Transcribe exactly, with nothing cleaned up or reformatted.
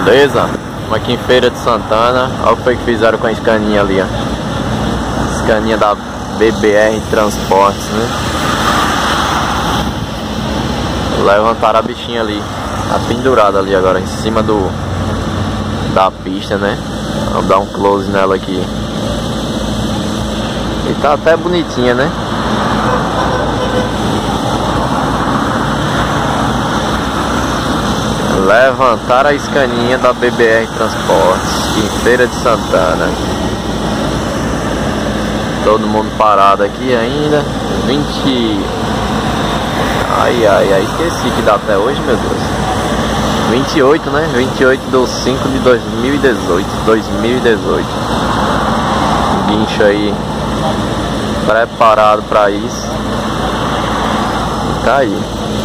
Beleza? Estamos aqui em Feira de Santana. Olha o que foi que fizeram com a escaninha ali, ó. Escaninha da B B R Transportes, né? Levantaram a bichinha ali. Tá pendurada ali agora, em cima do da pista, né? Vamos dar um close nela aqui. E tá até bonitinha, né? Levantar a escaninha da B B R Transportes em Feira de Santana. Todo mundo parado aqui ainda. vinte. Ai, ai, ai, esqueci que dá até hoje, meu Deus. vinte e oito, né? vinte e oito de cinco de dois mil e dezoito. dois mil e dezoito. Guincho aí preparado para isso. Tá aí.